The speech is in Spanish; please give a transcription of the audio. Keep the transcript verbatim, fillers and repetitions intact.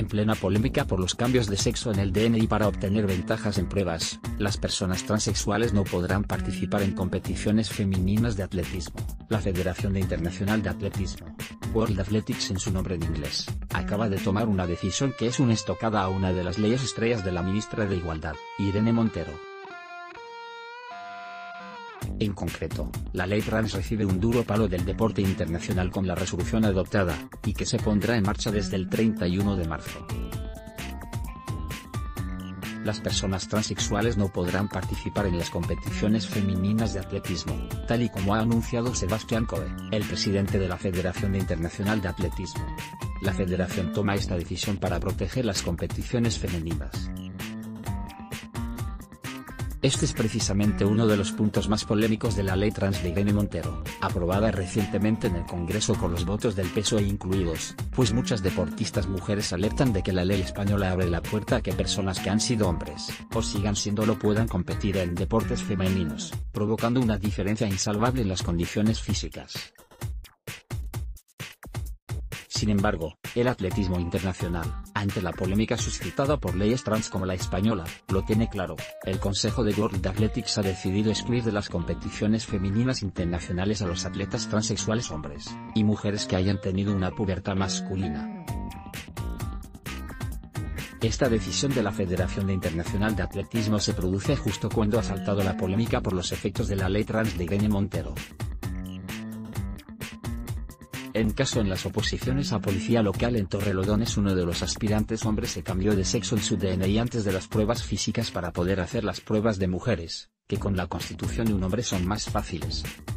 En plena polémica por los cambios de sexo en el D N I para obtener ventajas en pruebas, las personas transexuales no podrán participar en competiciones femeninas de atletismo. La Federación Internacional de Atletismo, World Athletics en su nombre en inglés, acaba de tomar una decisión que es una estocada a una de las leyes estrellas de la ministra de Igualdad, Irene Montero. En concreto, la ley trans recibe un duro palo del deporte internacional con la resolución adoptada, y que se pondrá en marcha desde el treinta y uno de marzo. Las personas transexuales no podrán participar en las competiciones femeninas de atletismo, tal y como ha anunciado Sebastián Coe, el presidente de la Federación Internacional de Atletismo. La federación toma esta decisión para proteger las competiciones femeninas. Este es precisamente uno de los puntos más polémicos de la ley trans de Irene Montero, aprobada recientemente en el Congreso con los votos del P S O E incluidos, pues muchas deportistas mujeres alertan de que la ley española abre la puerta a que personas que han sido hombres, o sigan siéndolo puedan competir en deportes femeninos, provocando una diferencia insalvable en las condiciones físicas. Sin embargo, el atletismo internacional, ante la polémica suscitada por leyes trans como la española, lo tiene claro. El Consejo de World Athletics ha decidido excluir de las competiciones femeninas internacionales a los atletas transexuales hombres y mujeres que hayan tenido una pubertad masculina. Esta decisión de la Federación Internacional de Atletismo se produce justo cuando ha saltado la polémica por los efectos de la ley trans de Irene Montero. En caso en las oposiciones a policía local en Torrelodones, uno de los aspirantes hombres se cambió de sexo en su D N I antes de las pruebas físicas para poder hacer las pruebas de mujeres, que con la constitución de un hombre son más fáciles.